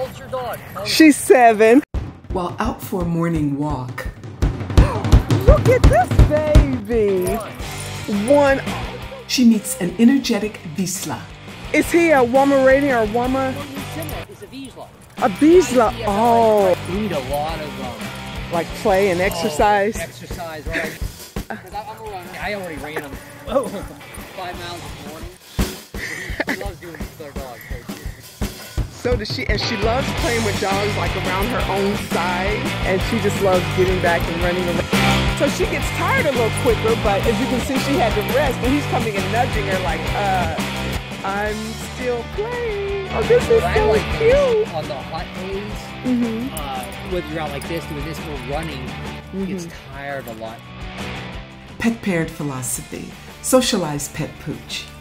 old's your dog? She's 7. While out for a morning walk. Look at this baby. 1. She meets an energetic Vizsla. Is he a Weimaraner or Weimar? It's a Vizsla. A Vizsla. Oh. We need a lot of like play and exercise. Exercise, right? Because I'm a runner. I already ran him 5 miles this morning. He loves doing this with our dog. So does she, and she loves playing with dogs like around her own side, and she just loves getting back and running around. So she gets tired a little quicker, but as you can see, she had to rest, and he's coming and nudging her like, I'm still playing. Oh, this is so cute. On the hot days, whether you're out like this, doing this, or running, gets tired a lot. Pet paired philosophy. Socialize pet pooch.